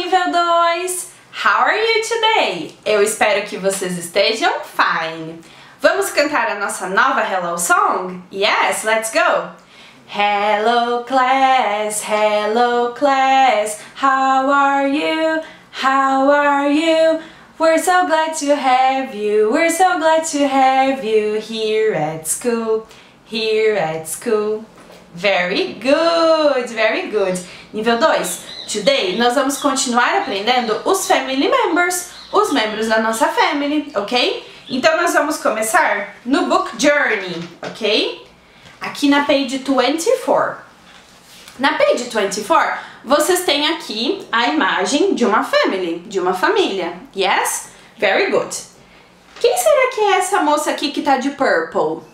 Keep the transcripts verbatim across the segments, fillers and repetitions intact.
nível dois! How are you today? Eu espero que vocês estejam fine. Vamos cantar a nossa nova Hello Song? Yes, let's go! Hello class, hello class, how are you? How are you? We're so glad to have you, we're so glad to have you here at school, here at school. Very good, very good. Nível dois. Today nós vamos continuar aprendendo os family members, os membros da nossa family, ok? Então nós vamos começar no book journey, ok? Aqui na page vinte e quatro. Na page vinte e quatro, vocês têm aqui a imagem de uma family, de uma família. Yes? Very good. Quem será que é essa moça aqui que tá de purple?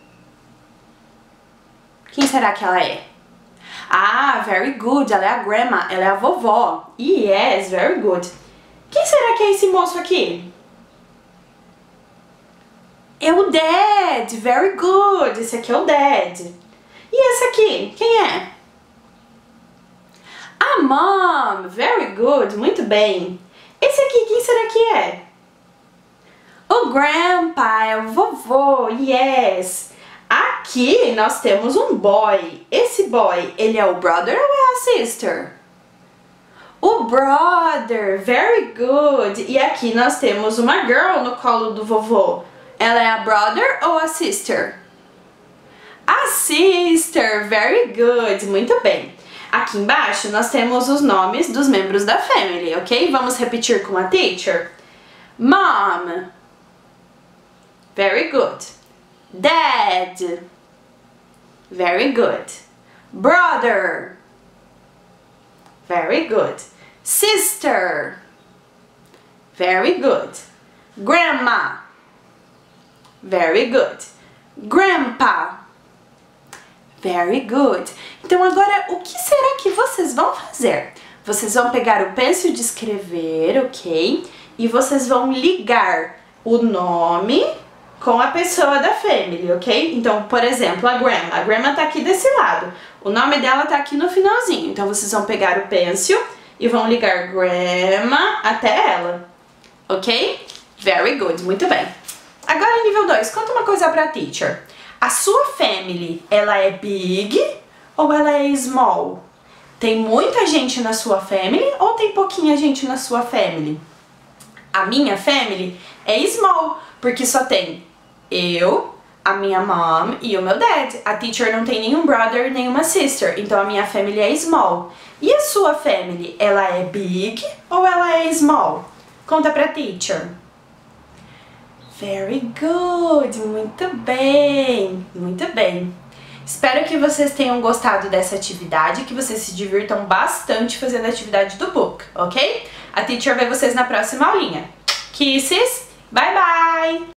Quem será que ela é? Ah, very good. Ela é a grandma, ela é a vovó. Yes, very good. Quem será que é esse moço aqui? É o dad. Very good. Esse aqui é o dad. E esse aqui? Quem é? A mom. Very good. Muito bem. Esse aqui, quem será que é? O grandpa, é o vovô. Yes. Aqui nós temos um boy. Esse boy, ele é o brother ou é a sister? O brother, very good. E aqui nós temos uma girl no colo do vovô. Ela é a brother ou a sister? A sister, very good. Muito bem. Aqui embaixo nós temos os nomes dos membros da family, ok? Vamos repetir com a teacher. Mom. Very good. Dad. Very good. Brother. Very good. Sister. Very good. Grandma. Very good. Grandpa. Very good. Então agora, o que será que vocês vão fazer? Vocês vão pegar o pencil de escrever, ok? E vocês vão ligar o nome com a pessoa da family, ok? Então, por exemplo, a grandma. A grandma tá aqui desse lado. O nome dela tá aqui no finalzinho. Então, vocês vão pegar o pencil e vão ligar grandma até ela. Ok? Very good. Muito bem. Agora, nível dois. Conta uma coisa pra teacher. A sua family, ela é big ou ela é small? Tem muita gente na sua family ou tem pouquinha gente na sua family? A minha family é small, porque só tem eu, a minha mom e o meu dad. A teacher não tem nenhum brother, nenhuma sister, então a minha family é small. E a sua family, ela é big ou ela é small? Conta pra teacher. Very good, muito bem, muito bem. Espero que vocês tenham gostado dessa atividade, que vocês se divirtam bastante fazendo a atividade do book, ok? A teacher vê vocês na próxima aulinha. Kisses, bye bye!